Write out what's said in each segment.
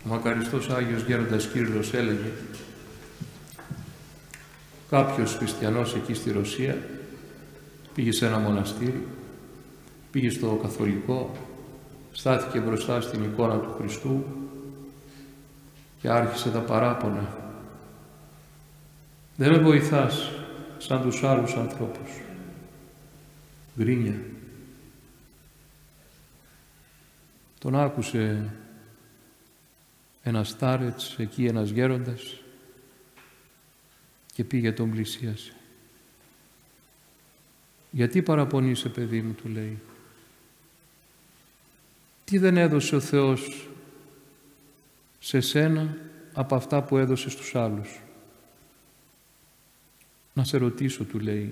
Ο μακαριστός Άγιος Γέροντας Κύριλλος έλεγε: κάποιος χριστιανός εκεί στη Ρωσία πήγε σε ένα μοναστήρι, πήγε στο καθολικό, στάθηκε μπροστά στην εικόνα του Χριστού και άρχισε τα παράπονα. Δεν με βοηθάς σαν τους άλλους ανθρώπους. Γκρίνια. Τον άκουσε ένας στάρετς εκεί, ένας γέροντας, και πήγε τον πλησίασε. Γιατί παραπονείσαι, παιδί μου, του λέει. Τι δεν έδωσε ο Θεός σε σένα από αυτά που έδωσε στους άλλους? Να σε ρωτήσω, του λέει,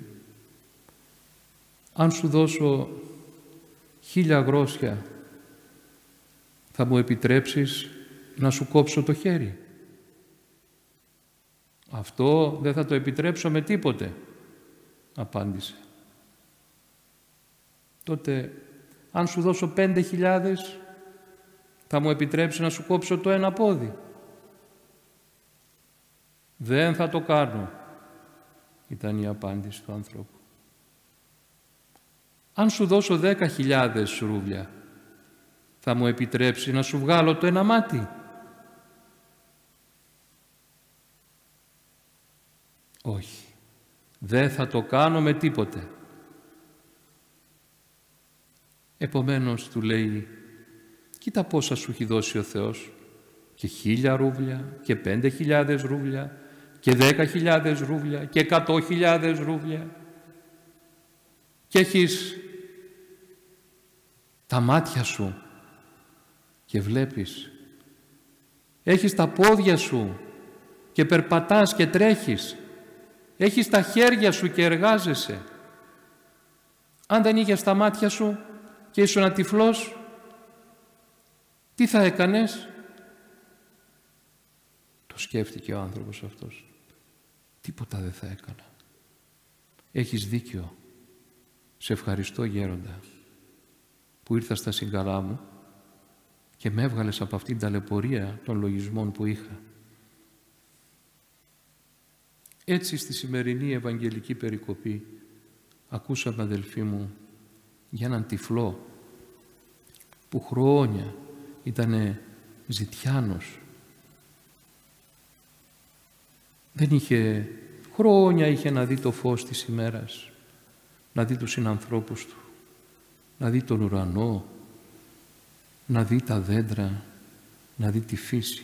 αν σου δώσω 1000 γρόσια, θα μου επιτρέψεις να σου κόψω το χέρι? Αυτό δεν θα το επιτρέψω με τίποτε, απάντησε. Τότε, αν σου δώσω 5.000, θα μου επιτρέψει να σου κόψω το ένα πόδι? Δεν θα το κάνω, ήταν η απάντηση του ανθρώπου. Αν σου δώσω 10.000 ρούβλια, θα μου επιτρέψει να σου βγάλω το ένα μάτι? Όχι, δεν θα το κάνω με τίποτε. Επομένως, του λέει, κοίτα πόσα σου έχει δώσει ο Θεός, και 1000 ρούβλια και 5.000 ρούβλια και 10.000 ρούβλια και 100.000 ρούβλια, και έχεις τα μάτια σου και βλέπεις, έχεις τα πόδια σου και περπατάς και τρέχεις, έχεις τα χέρια σου και εργάζεσαι. Αν δεν είχες τα μάτια σου και ήσουν ένα τυφλός, τι θα έκανες? Το σκέφτηκε ο άνθρωπος αυτός. Τίποτα δεν θα έκανα. Έχεις δίκιο. Σε ευχαριστώ, γέροντα, που ήρθα στα συγκαλά μου και με έβγαλες από αυτήν την ταλαιπωρία των λογισμών που είχα. Έτσι στη σημερινή Ευαγγελική περικοπή ακούσαμε, αδελφοί μου, για έναν τυφλό που χρόνια ήτανε ζητιάνος. Δεν είχε χρόνια, είχε να δει το φως της ημέρας, να δει τους συνανθρώπους του, να δει τον ουρανό, να δει τα δέντρα, να δει τη φύση.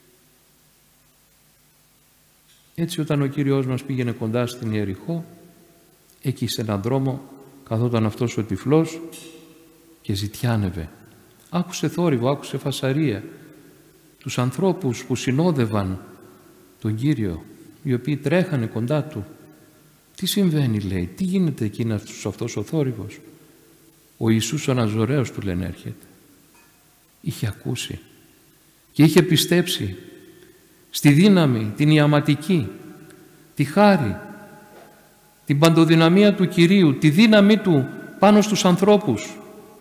Έτσι, όταν ο Κύριος μας πήγαινε κοντά στην Ιεριχώ, εκεί σε έναν δρόμο καθόταν αυτός ο τυφλός και ζητιάνευε. Άκουσε θόρυβο, άκουσε φασαρία, τους ανθρώπους που συνόδευαν τον Κύριο, οι οποίοι τρέχανε κοντά του. Τι συμβαίνει, λέει, τι γίνεται εκεί αυτός ο θόρυβος? Ο Ιησούς ο Ναζωραίος, του λένε, έρχεται. Είχε ακούσει και είχε πιστέψει στη δύναμη, την ιαματική, τη χάρη, την παντοδυναμία του Κυρίου, τη δύναμή του πάνω στους ανθρώπους,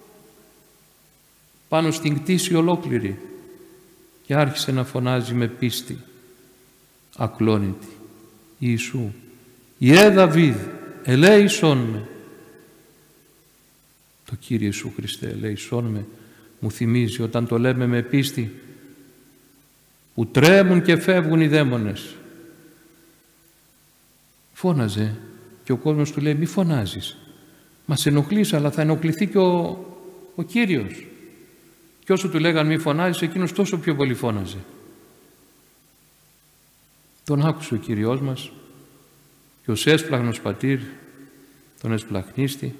πάνω στην κτήση ολόκληρη, και άρχισε να φωνάζει με πίστη ακλόνητη, Ιησού, Ιε Δαβίδ, ελέησόν με. Το Κύριε Ιησού Χριστέ, ελέησόν με, μου θυμίζει όταν το λέμε με πίστη, που τρέμουν και φεύγουν οι δαίμονες. Φώναζε και ο κόσμος του λέει, μη φωνάζεις, μας ενοχλείς, αλλά θα ενοχληθεί και ο Κύριος. Και όσο του λέγαν μη φωνάζεις, εκείνος τόσο πιο πολύ φώναζε. Τον άκουσε ο Κύριος μας και ως έσπλαχνος πατήρ τον εσπλαχνίστη,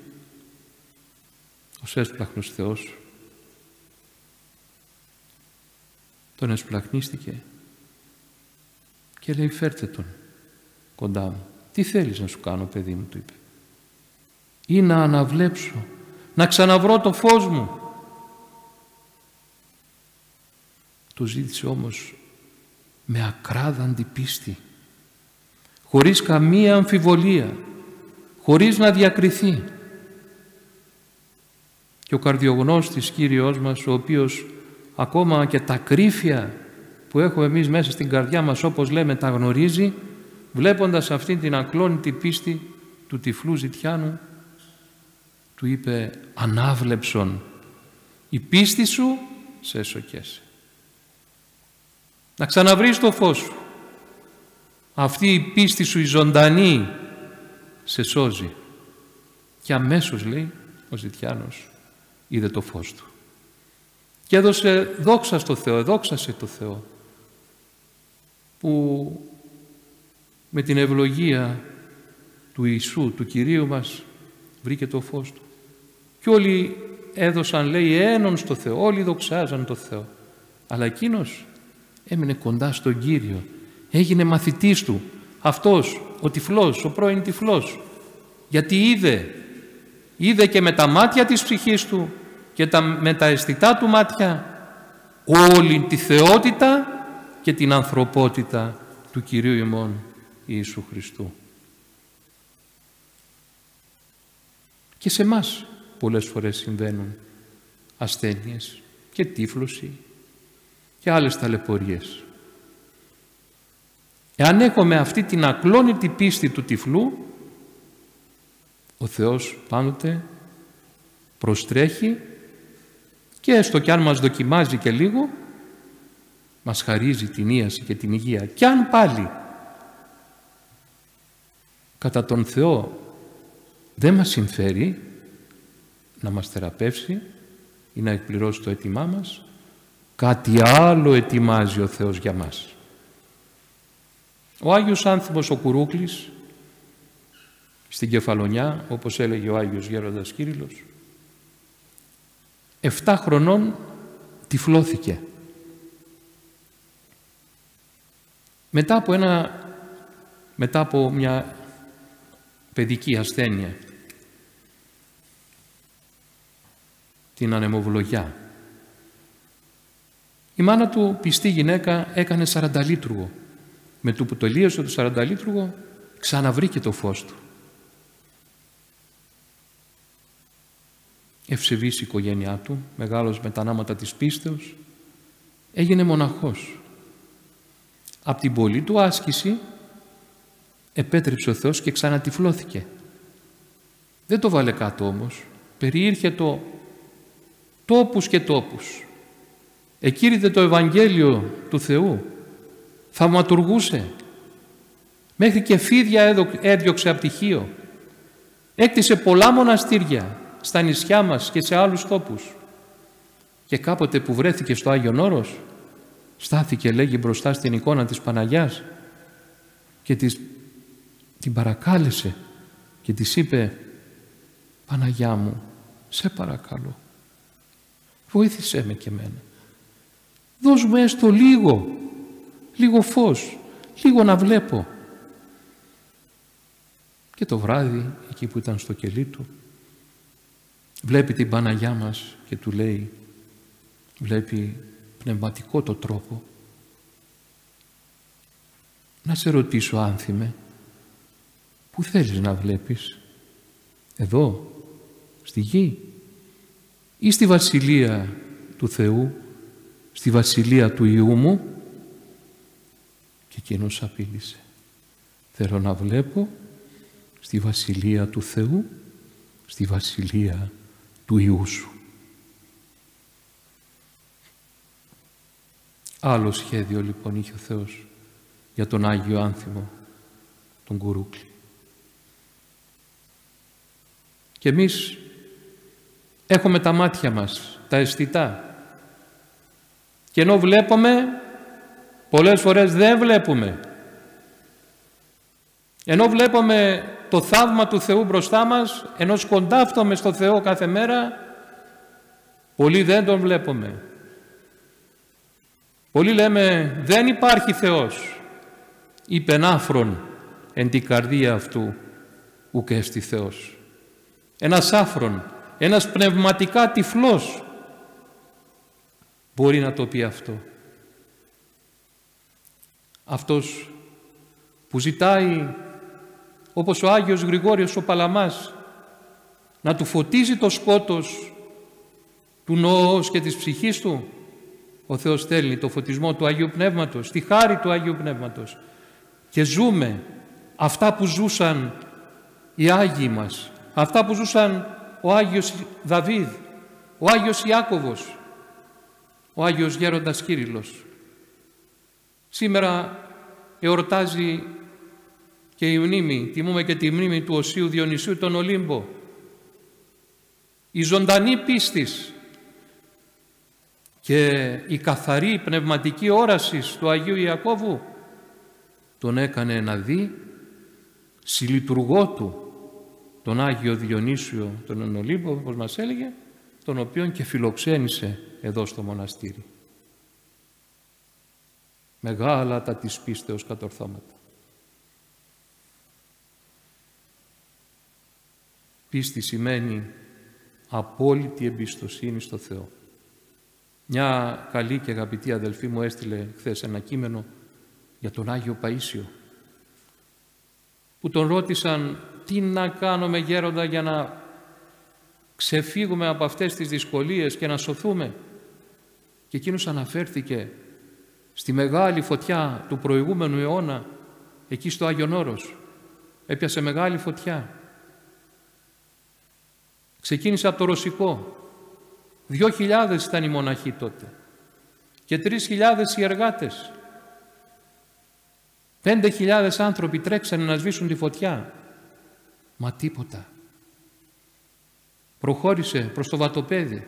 ως έσπλαχνος Θεός τον εσπλαχνίστηκε και λέει, φέρτε τον κοντά μου. Τι θέλεις να σου κάνω, παιδί μου, του είπε. Ή να αναβλέψω, να ξαναβρω το φως μου. Το ζήτησε όμως με ακράδαντη πίστη, χωρίς καμία αμφιβολία, χωρίς να διακριθεί. Και ο καρδιογνώστης Κύριος μας, ο οποίος ακόμα και τα κρύφια που έχουμε εμείς μέσα στην καρδιά μας, όπως λέμε, τα γνωρίζει, βλέποντας αυτή την ακλόνητη πίστη του τυφλού ζητιάνου, του είπε «Ανάβλεψον, η πίστη σου σε εσωκέσει». Να ξαναβρεις το φως σου. Αυτή η πίστη σου η ζωντανή σε σώζει. Και αμέσως, λέει ο ζητιάνος, είδε το φως του. Και έδωσε δόξα στο Θεό, εδόξασε το Θεό, που με την ευλογία του Ιησού, του Κυρίου μας, βρήκε το φως του. Και όλοι έδωσαν, λέει, ένον στο Θεό, όλοι δοξάζαν το Θεό. Αλλά εκείνος έμεινε κοντά στον Κύριο, έγινε μαθητής του, αυτός ο τυφλός, ο πρώην τυφλός, γιατί είδε και με τα μάτια της ψυχής του και με τα αισθητά του μάτια όλη τη θεότητα και την ανθρωπότητα του Κυρίου ημών Ιησού Χριστού. Και σε μας πολλές φορές συμβαίνουν ασθένειες και τύφλωση και άλλες ταλαιπωρίες. Εάν έχουμε αυτή την ακλόνητη πίστη του τυφλού, ο Θεός πάντοτε προστρέχει και έστω κι αν μας δοκιμάζει και λίγο, μας χαρίζει την ίαση και την υγεία. Κι αν πάλι κατά τον Θεό δεν μας συμφέρει να μας θεραπεύσει ή να εκπληρώσει το αίτημά μας, κάτι άλλο ετοιμάζει ο Θεός για μας. Ο Άγιος Άνθιμος ο Κουρούκλης στην Κεφαλονιά, όπως έλεγε ο Άγιος Γέροντας Κύριλλος, 7 χρονών τυφλώθηκε. Μετά από μια παιδική ασθένεια, την ανεμοβλογιά, η μάνα του, πιστή γυναίκα, έκανε 40 λίτρουγο. Με το που τελείωσε το 40 λίτρουγο, ξαναβρήκε το φως του. Ευσεβής η οικογένειά του, μεγάλος με τα νάματα της πίστεως, έγινε μοναχός. Απ' την πολλή του άσκηση επέτρεψε ο Θεός και ξανατυφλώθηκε. Δεν το βάλε κάτω όμως, περιήρχε το τόπους και τόπους. Εκήρυτε το Ευαγγέλιο του Θεού, θαυματουργούσε, μέχρι και φίδια έδιωξε από τυχείο, έκτισε πολλά μοναστήρια στα νησιά μας και σε άλλους τόπους. Και κάποτε που βρέθηκε στο Άγιον Όρος, στάθηκε, λέγει, μπροστά στην εικόνα της Παναγιάς και την παρακάλεσε και της είπε «Παναγιά μου, σε παρακαλώ, βοήθησέ με και εμένα. Δώσ' μου έστω λίγο φως, λίγο να βλέπω». Και το βράδυ, εκεί που ήταν στο κελί του, βλέπει την Παναγιά μας και του λέει, βλέπει πνευματικό το τρόπο, «Να σε ρωτήσω, Άνθιμε, πού θέλεις να βλέπεις, εδώ, στη γη ή στη βασιλεία του Θεού, στη βασιλεία του Υιού μου?» Και εκείνος απείλησε, «Θέλω να βλέπω στη βασιλεία του Θεού, στη βασιλεία του Υιού σου». Άλλο σχέδιο λοιπόν είχε ο Θεός για τον Άγιο Άνθιμο, τον Κουρούκλη. Και εμείς έχουμε τα μάτια μας, τα αισθητά, και ενώ βλέπουμε, πολλές φορές δεν βλέπουμε. Ενώ βλέπουμε το θαύμα του Θεού μπροστά μας, ενώ σκοντάφτομαι στο Θεό κάθε μέρα, πολλοί δεν τον βλέπουμε. Πολλοί λέμε δεν υπάρχει Θεός. Είπεν άφρον εν την καρδία αυτού ουκ έστι Θεός. Ένας άφρον, ένας πνευματικά τυφλός μπορεί να το πει αυτό. Αυτός που ζητάει, όπως ο Άγιος Γρηγόριος ο Παλαμάς, να του φωτίζει το σκότος του νοός και της ψυχής του, ο Θεός στέλνει το φωτισμό του Αγίου Πνεύματος, τη χάρη του Αγίου Πνεύματος και ζούμε αυτά που ζούσαν οι Άγιοι μας, αυτά που ζούσαν ο Άγιος Δαβίδ, ο Άγιος Ιάκωβος, ο Άγιος Γέροντας Κύριλλος. Σήμερα εορτάζει και η μνήμη, τιμούμε και τη μνήμη του Οσίου Διονυσίου τον Ολύμπο. Η ζωντανή πίστης και η καθαρή πνευματική όραση του Αγίου Ιακώβου τον έκανε να δει συλλειτουργό του τον Άγιο Διονύσιο τον Ολύμπο, όπως μας έλεγε, τον οποίον και φιλοξένησε εδώ στο μοναστήρι. Μεγάλα τα της πίστεως κατορθώματα. Πίστη σημαίνει απόλυτη εμπιστοσύνη στο Θεό. Μια καλή και αγαπητή αδελφή μου έστειλε χθες ένα κείμενο για τον Άγιο Παΐσιο, που τον ρώτησαν τι να κάνουμε γέροντα για να ξεφύγουμε από αυτές τις δυσκολίες και να σωθούμε. Και εκείνος αναφέρθηκε στη μεγάλη φωτιά του προηγούμενου αιώνα εκεί στο Άγιον Όρος. Έπιασε μεγάλη φωτιά. Ξεκίνησε από το Ρωσικό. 2.000 ήταν οι μοναχοί τότε και 3.000 οι εργάτες. 5.000 άνθρωποι τρέξανε να σβήσουν τη φωτιά. Μα τίποτα. Προχώρησε προς το Βατοπέδι.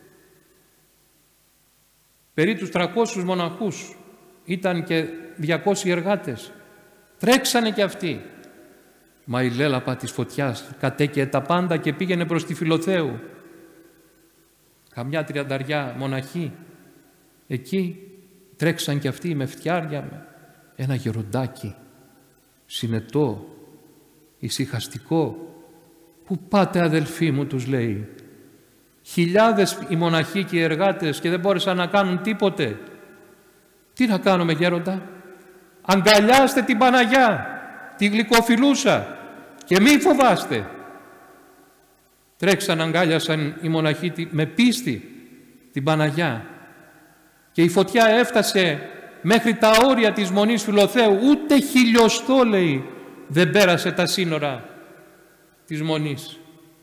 Περί τους 300 μοναχούς, ήταν και 200 εργάτες. Τρέξανε και αυτοί. Μα η λέλαπα της φωτιάς κατέκαιε τα πάντα και πήγαινε προς τη Φιλοθέου. Καμιά 30 μοναχοί εκεί τρέξαν και αυτοί με φτιάρια, με ένα γεροντάκι συνετό, ησυχαστικό. «Πού πάτε αδελφοί μου», τους λέει. «Χιλιάδες οι μοναχοί και οι εργάτες και δεν μπόρεσαν να κάνουν τίποτε. Τι να κάνουμε γέροντα? Αγκαλιάστε την Παναγιά, τη γλυκοφιλούσα και μη φοβάστε». Τρέξαν, αγκάλιασαν οι μοναχοί με πίστη την Παναγιά και η φωτιά έφτασε μέχρι τα όρια της Μονής Φιλοθέου. Ούτε χιλιοστό, λέει, δεν πέρασε τα σύνορα της Μονής.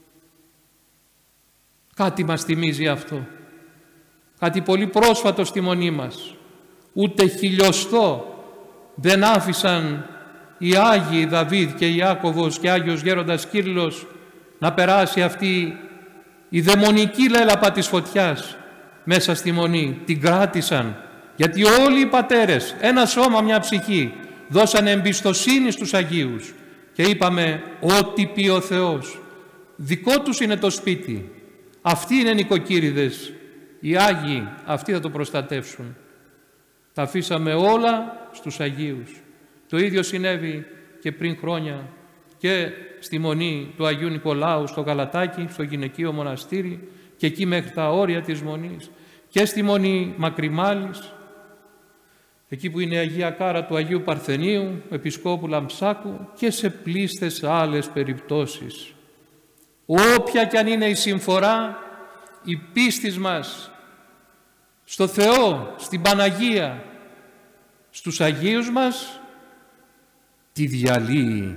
Κάτι μας θυμίζει αυτό. Κάτι πολύ πρόσφατο στη Μονή μας. Ούτε χιλιοστό δεν άφησαν οι Άγιοι Δαβίδ και Ιάκωβος και Άγιος Γέροντας Κύριλλος να περάσει αυτή η δαιμονική λέλαπα της φωτιάς μέσα στη Μονή. Την κράτησαν, γιατί όλοι οι πατέρες, ένα σώμα, μια ψυχή, δώσανε εμπιστοσύνη στους Αγίους και είπαμε ό,τι πει ο Θεός. Δικό τους είναι το σπίτι. Αυτοί είναι νοικοκύριδες. Οι Άγιοι, αυτοί θα το προστατεύσουν. Τα αφήσαμε όλα στους Αγίους. Το ίδιο συνέβη και πριν χρόνια και στη Μονή του Αγίου Νικολάου στο Γαλατάκι, στο γυναικείο μοναστήρι, και εκεί μέχρι τα όρια της Μονής, και στη Μονή Μακριμάλης, εκεί που είναι η Αγία Κάρα του Αγίου Παρθενίου, Επισκόπου Λαμψάκου, και σε πλήστες άλλες περιπτώσεις. Όποια κι αν είναι η συμφορά, η πίστη μας στο Θεό, στην Παναγία, στους Αγίους μας, τη διαλύει.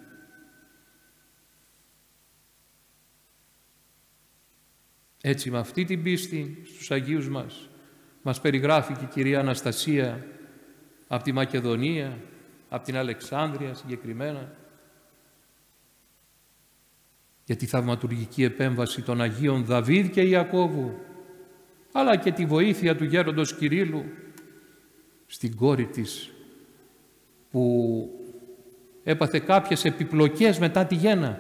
Έτσι, με αυτή την πίστη στους Αγίους μας περιγράφει και η κυρία Αναστασία από τη Μακεδονία, από την Αλεξάνδρεια συγκεκριμένα, για τη θαυματουργική επέμβαση των Αγίων Δαβίδ και Ιακώβου, αλλά και τη βοήθεια του γέροντος Κυρίλλου στην κόρη της, που έπαθε κάποιες επιπλοκές μετά τη γέννα.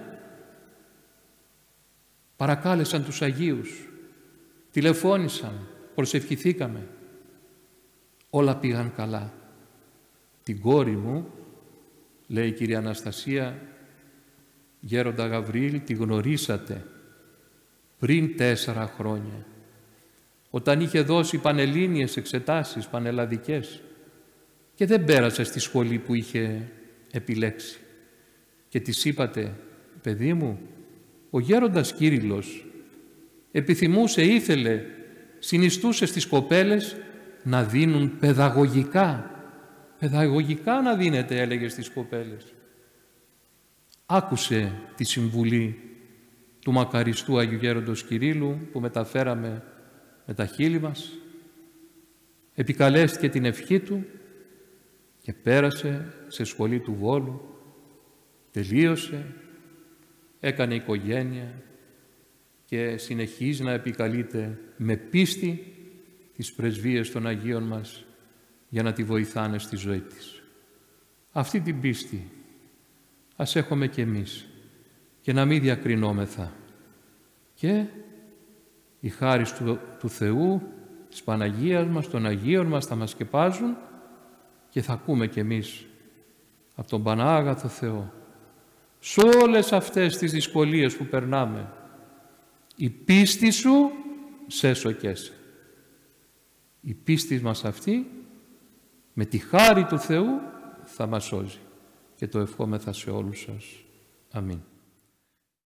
Παρακάλεσαν τους Αγίους, τηλεφώνησαν, προσευχηθήκαμε. Όλα πήγαν καλά. Την κόρη μου, λέει η κυρία Αναστασία, γέροντα Γαβρίλη, τη γνωρίσατε πριν 4 χρόνια, όταν είχε δώσει πανελλήνιες εξετάσεις, πανελλαδικές, και δεν πέρασε στη σχολή που είχε επιλέξει. Και της είπατε, παιδί μου, ο γέροντας Κύριλλος επιθυμούσε, ήθελε, συνιστούσε στις κοπέλες να δίνουν παιδαγωγικά. Παιδαγωγικά να δίνετε, έλεγε στις κοπέλες. Άκουσε τη συμβουλή του μακαριστού Αγίου Γέροντος Κυρίλλου που μεταφέραμε με τα χείλη μας. Επικαλέστηκε την ευχή του και πέρασε σε σχολή του Βόλου. Τελείωσε, έκανε οικογένεια και συνεχίζει να επικαλείται με πίστη τις πρεσβείες των Αγίων μας για να τη βοηθάνε στη ζωή της. Αυτή την πίστη ας έχουμε και εμείς και να μην διακρινόμεθα. Και η χάρις του Θεού, της Παναγίας μας, των Αγίων μας θα μας σκεπάζουν και θα ακούμε κι εμείς από τον Πανάγαθο Θεό σε όλες αυτές τις δυσκολίες που περνάμε. Η πίστη σου σε έσωκες. Η πίστη μας αυτή με τη χάρη του Θεού θα μας σώζει. Και το ευχόμεθα σε όλους σας. Αμήν.